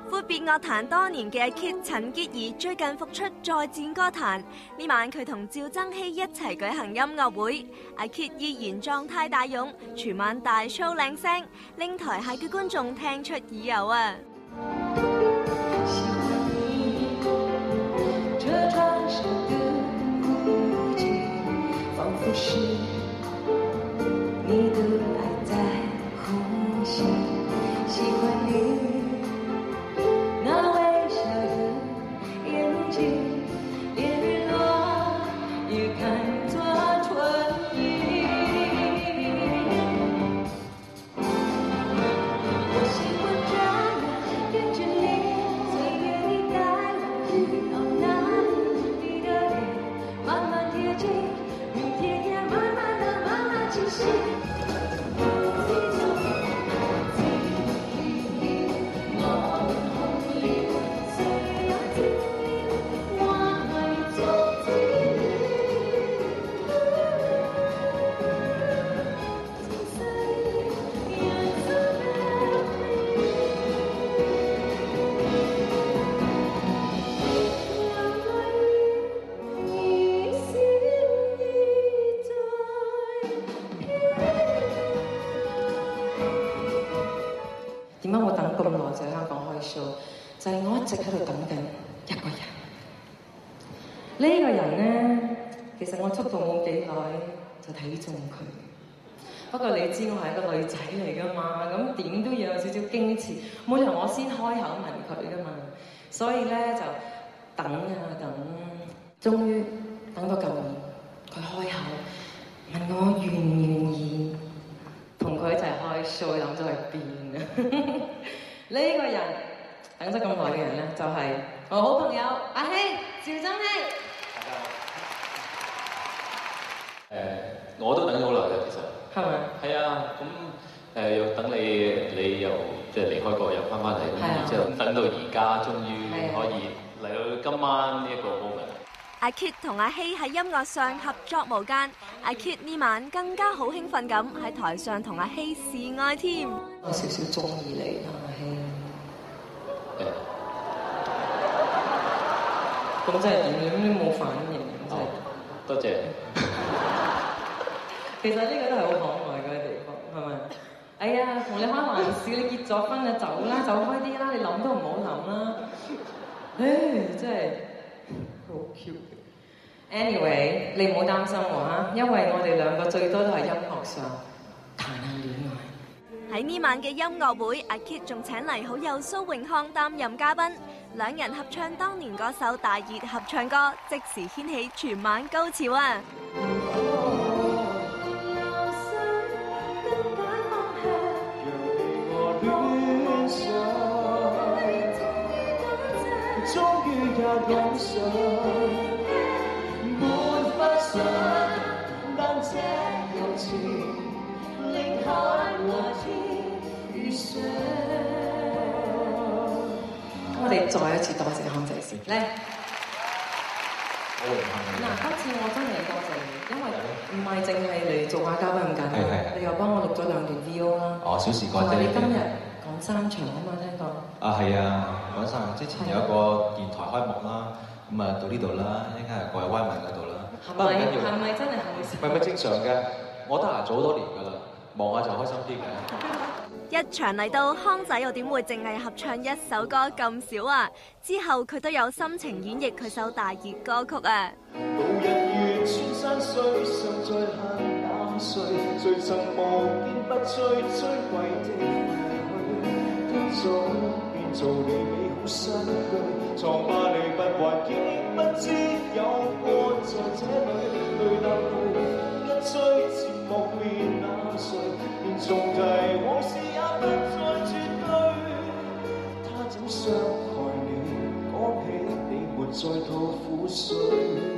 闊別樂壇多年嘅 Kid 陳潔儀最近復出再戰歌壇，呢晚佢同趙增熹一齊舉行音樂會，阿 Kid 依然狀態大勇，全晚大 show 靚聲，令台下嘅觀眾聽出耳油啊！ 喜歡你這tran上的孤寂，仿佛是你的愛在呼吸。喜歡你那微笑的眼睛，連日落也看作春意。我喜歡這樣跟着你，隨便你帶我去到哪裡，你的臉慢慢貼近，明天也慢慢的慢慢清晰。點解我等咁耐就喺香港開 show？就係我一直喺度等緊一個人。呢個人咧，其實我出道冇幾耐就睇中佢。不過你知我係一個女仔嚟噶嘛，咁點都要有少少矜持，冇理由我先開口問佢噶嘛。所以咧就等啊等，終於等到舊年，佢開口問我願唔願意同佢一齊開 show， 諗咗去邊啊？呢個人等咗咁耐嘅人咧，就係我好朋友阿希趙增熹。 我都等咗好耐嘅，其實係咪？ 係啊，咁又等你又即係離開過，又翻嚟，然之後等到而家，終於可以嚟到今晚呢一個 moment。 阿 Kid 同阿希喺音樂上合作無間，阿 Kid 呢晚更加好興奮咁喺台上同阿希示愛添。 我少少中意你啦，阿希。咁真係點？你都冇反應，真係。 多謝。 其實呢個都係好可愛嘅地方，係咪？哎呀，同你開玩笑，你結咗婚就走啦，走開啲啦，你諗都唔好諗啦。唉，真係好 cute。Anyway， 你唔好擔心我嚇，因為我哋兩個最多都係音樂上談下戀愛。 喺呢晚嘅音樂會，阿 Kid 仲請嚟好友蘇永康擔任嘉賓，兩人合唱當年嗰首大熱合唱歌，即時掀起全晚高潮啊！ 我哋再一次多謝康仔先。嚟， 好榮幸。 嗱，今次我真係多謝你，因為唔係淨係嚟做下嘉賓咁簡單，你又幫我錄咗2段 VO 啦。 哦，小事幹啫。 你今日講3場啊嘛，聽講。 係啊，講3場之前有一個電台開幕啦，咁啊到呢度啦，一陣間係過去灣文嗰度啦。 係咪真係好事？ 唔係正常嘅，我得閒做好多年㗎啦，望下就開心啲嘅。 一場嚟到，康仔又點會淨係合唱一首歌咁少啊？之後佢都有心情演繹佢首大熱歌曲啊！ 無人願穿山水，尚在恨膽碎，誰曾無堅不摧，摧毀的離去，一早變做你美好新居，藏吧你不還記憶，不知有過在這裡，淚流一吹，節目變那誰，連重提往事也不再絕對，他怎傷害你？講起你沒再吐苦水。